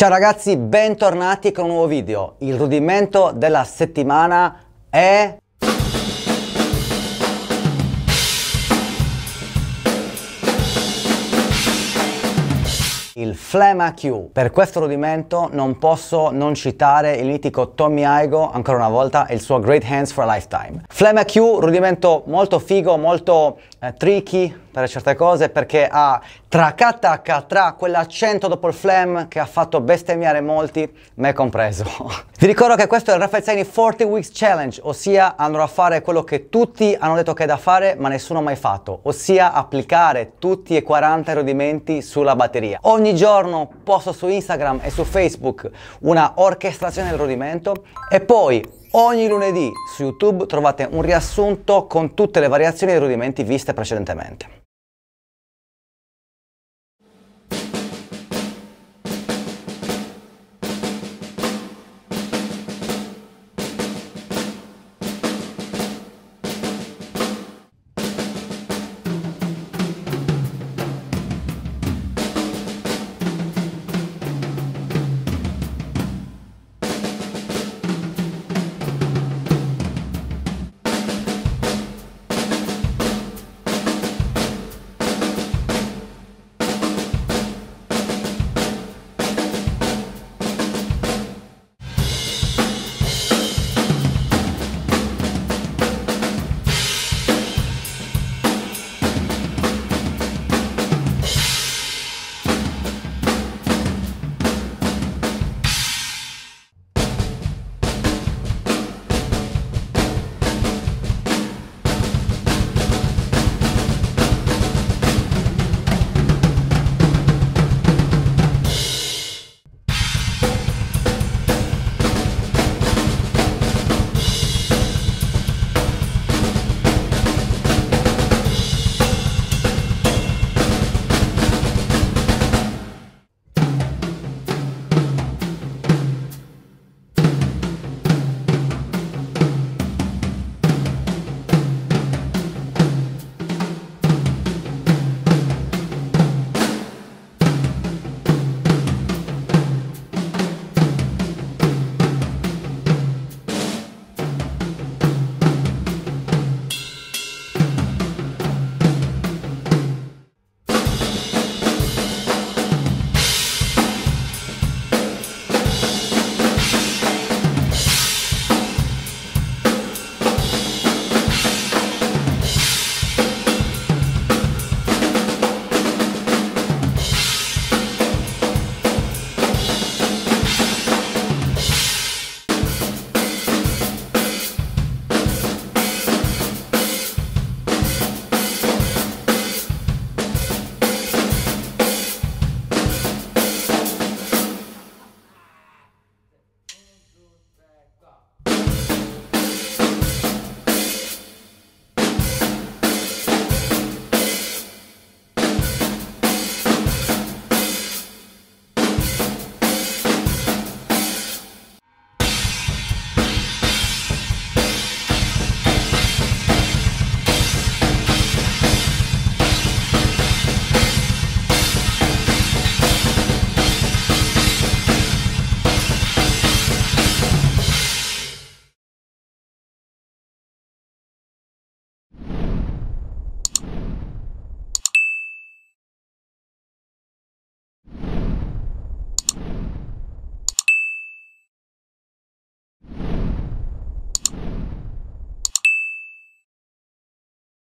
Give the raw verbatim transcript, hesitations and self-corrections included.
Ciao ragazzi, bentornati con un nuovo video. Il rudimento della settimana è... il Flemma Q. Per questo rudimento non posso non citare il mitico Tommy Igoe, ancora una volta, e il suo Great Hands for a Lifetime. Flemma Q, rudimento molto figo, molto eh, tricky per certe cose, perché ha tracattaca tra quell'accento dopo il flam che ha fatto bestemmiare molti, me compreso. Vi ricordo che questo è il Raffaele quaranta Weeks Challenge, ossia andrò a fare quello che tutti hanno detto che è da fare ma nessuno ha mai fatto, ossia applicare tutti e quaranta i rudimenti sulla batteria. Ogni giorno posto su Instagram e su Facebook una orchestrazione del rudimento e poi ogni lunedì su YouTube trovate un riassunto con tutte le variazioni dei rudimenti viste precedentemente.